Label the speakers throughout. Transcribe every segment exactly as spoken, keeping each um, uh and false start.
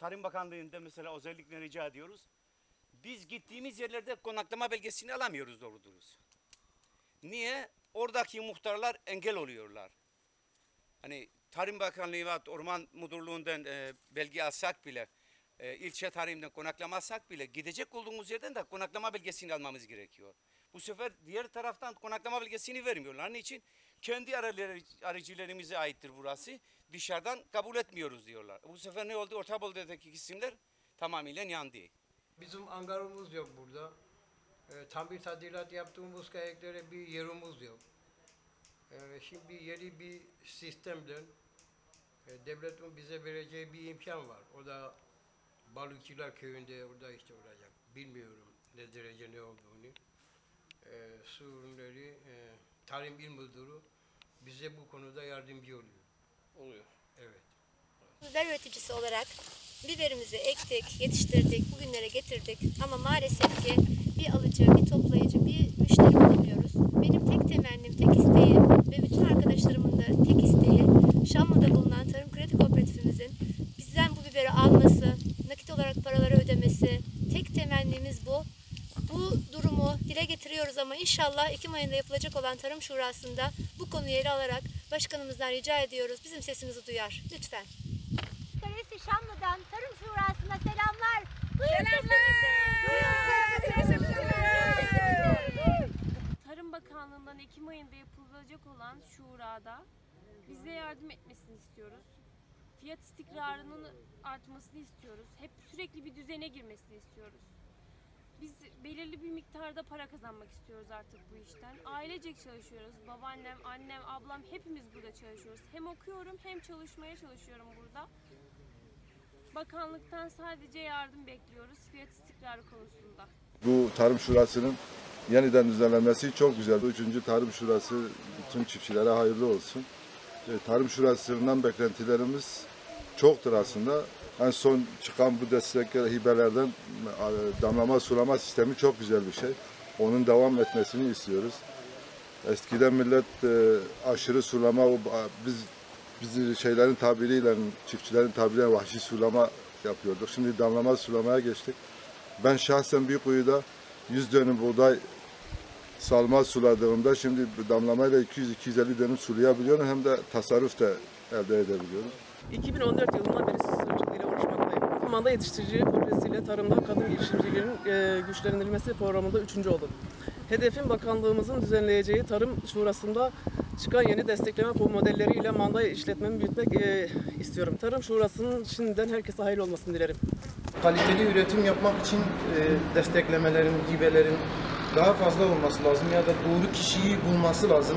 Speaker 1: Tarım Bakanlığı'nda mesela özellikle rica ediyoruz. Biz gittiğimiz yerlerde konaklama belgesini alamıyoruz doğru dürüst. Niye? Oradaki muhtarlar engel oluyorlar. Hani Tarım Bakanlığı ve Orman Müdürlüğü'nden e, belge alsak bile, e, ilçe tarımdan konaklamazsak bile gidecek olduğumuz yerden de konaklama belgesini almamız gerekiyor. Bu sefer diğer taraftan konaklama belgesini vermiyorlar. Niçin? Kendi aracılarımıza aittir burası. Dışarıdan kabul etmiyoruz diyorlar. Bu sefer ne oldu? Orta Bölge'deki isimler tamamıyla yandı.
Speaker 2: Bizim angarımız yok burada. E, tam bir tadilat yaptığımız kayaklere bir yerimiz yok. E, şimdi yeni bir sistemle e, devletin bize vereceği bir imkan var. O da Balıkçılar Köyü'nde orada işte olacak. Bilmiyorum ne derece ne olduğunu. E, su ürünleri, e, Tarım İl Müdürü bize bu konuda yardımcı oluyor.
Speaker 3: Oluyor.
Speaker 2: Evet.
Speaker 4: Biber üreticisi olarak biberimizi ektik, yetiştirdik, bugünlere getirdik ama maalesef ki bir alıcı, bir toplayıcı, bir müşteri bulamıyoruz. Benim tek temennim, tek isteğim ve bütün arkadaşlarımın da tek isteği Şamlı'da bulunan Tarım Kredi Kooperatifimizin bizden bu biberi alması, nakit olarak paraları ödemesi. Tek temennimiz bu. Bu durumu dile getiriyoruz ama inşallah Ekim ayında yapılacak olan Tarım Şurası'nda bu konuyu ele alarak başkanımızdan rica ediyoruz. Bizim sesimizi duyar. Lütfen.
Speaker 5: Karesi Şamlı'dan Tarım Şurası'na selamlar. Duyun sesimizi. Duyun sesimizi.
Speaker 6: Tarım Bakanlığı'ndan Ekim ayında yapılacak olan şurada bize yardım etmesini istiyoruz. Fiyat istikrarının artmasını istiyoruz. Hep sürekli bir düzene girmesini istiyoruz. Biz belirli bir miktarda para kazanmak istiyoruz artık bu işten. Ailecek çalışıyoruz. Babaannem, annem, ablam hepimiz burada çalışıyoruz. Hem okuyorum hem çalışmaya çalışıyorum burada. Bakanlıktan sadece yardım bekliyoruz fiyat istikrarı konusunda.
Speaker 7: Bu Tarım Şurası'nın yeniden düzenlenmesi çok güzel. Üçüncü Tarım Şurası bütün çiftçilere hayırlı olsun. Tarım Şurası'ndan beklentilerimiz çoktur aslında. En son çıkan bu destek hibelerden damlama sulama sistemi çok güzel bir şey. Onun devam etmesini istiyoruz. Eskiden millet e, aşırı sulama, biz biz şeylerin tabiriyle, çiftçilerin tabiriyle vahşi sulama yapıyorduk. Şimdi damlama sulamaya geçtik. Ben şahsen Büyükuyu'da yüz dönüm buğday salma suladığımda şimdi damlamayla iki yüz iki yüz elli dönüm sulayabiliyorum. Hem de tasarruf da elde edebiliyorum.
Speaker 3: iki bin on dört yılından beri süsürücülükle uğraşmaktayım. Manda yetiştirici projesiyle tarımda kadın girişimcilerin e, güçlendirilmesi programında üçüncü oldum. Hedefim bakanlığımızın düzenleyeceği Tarım Şurası'nda çıkan yeni destekleme modelleriyle manda işletmemi büyütmek e, istiyorum. Tarım Şurası'nın şimdiden herkese hayırlı olmasını dilerim.
Speaker 8: Kaliteli üretim yapmak için e, desteklemelerin, hibelerin daha fazla olması lazım ya da doğru kişiyi bulması lazım.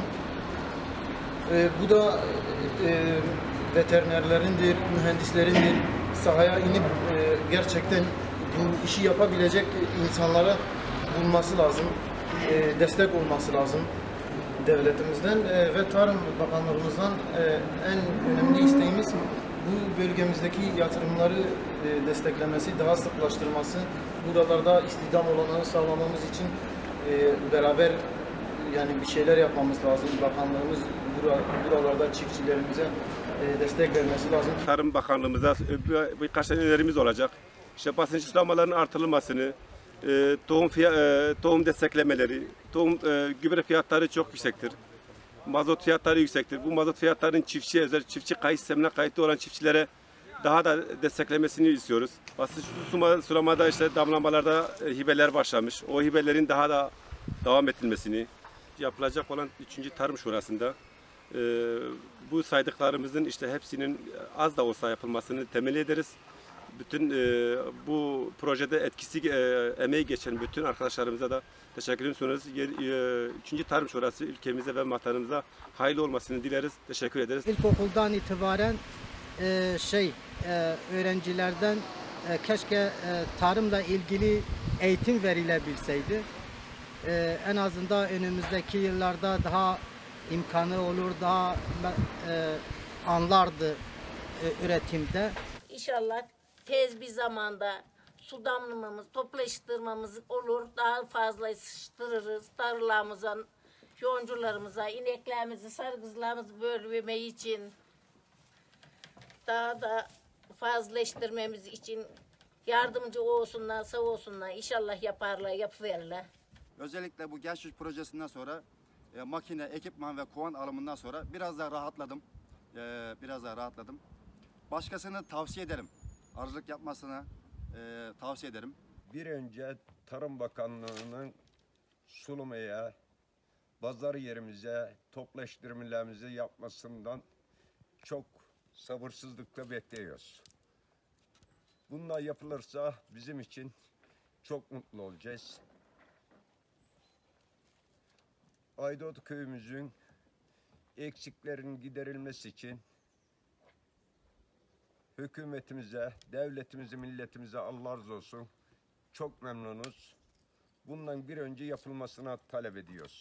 Speaker 8: E, bu da e, veterinerlerindir, mühendislerindir, sahaya inip e, gerçekten bu işi yapabilecek insanlara bulması lazım, e, destek olması lazım devletimizden e, ve Tarım Bakanlığımızdan e, en önemli isteğimiz bu bölgemizdeki yatırımları e, desteklemesi, daha sıklaştırması, buralarda istihdam olanağını sağlamamız için e, beraber yani bir şeyler yapmamız lazım. Bakanlığımız bura, buralarda çiftçilerimize e, destek vermesi lazım.
Speaker 9: Tarım Bakanlığımıza birkaç tane önerimiz olacak. İşte basınç sulamalarının artırılmasını, e, tohum, fiyat, e, tohum desteklemeleri, tohum e, gübre fiyatları çok yüksektir. Mazot fiyatları yüksektir. Bu mazot fiyatlarının çiftçiye, özel çiftçi kayıt sistemine kayıtlı olan çiftçilere daha da desteklemesini istiyoruz. Basınç sulamada işte damlamalarda e, hibeler başlamış. O hibelerin daha da devam ettirilmesini, yapılacak olan üçüncü Tarım Şurası'nda e, bu saydıklarımızın işte hepsinin az da olsa yapılmasını temenni ederiz. Bütün e, bu projede etkisi, e, emeği geçen bütün arkadaşlarımıza da teşekkür ediyoruz. E, üçüncü Tarım Şurası ülkemize ve vatanımıza hayırlı olmasını dileriz. Teşekkür ederiz.
Speaker 10: İlkokuldan itibaren e, şey e, öğrencilerden e, keşke e, tarımla ilgili eğitim verilebilseydi. E, en azından önümüzdeki yıllarda daha imkanı olur, daha e, anlardı e, üretimde.
Speaker 11: İnşallah tez bir zamanda su damlamamız, toplaştırmamız olur. Daha fazla sıçtırırız. Tarlalarımıza, yoncularımıza, ineklerimizi, sarı kızlarımızı bölmeyi için daha da fazleştirmemiz için yardımcı olsunlar, sağ olsunlar. İnşallah yaparlar, yapıverirler.
Speaker 12: Özellikle bu Genç Güç projesinden sonra e, makine, ekipman ve kovan alımından sonra biraz daha rahatladım. E, biraz daha rahatladım. Başkasını tavsiye ederim. Arıcılık yapmasını e, tavsiye ederim.
Speaker 13: Bir önce Tarım Bakanlığı'nın sulamaya, pazar yerimize, toplaştırmalarımızı yapmasından çok sabırsızlıkla bekliyoruz. Bunlar yapılırsa bizim için çok mutlu olacağız. Aydoğdu köyümüzün eksiklerinin giderilmesi için hükümetimize, devletimize, milletimize Allah razı olsun. Çok memnunuz. Bundan bir önce yapılmasına talep ediyoruz.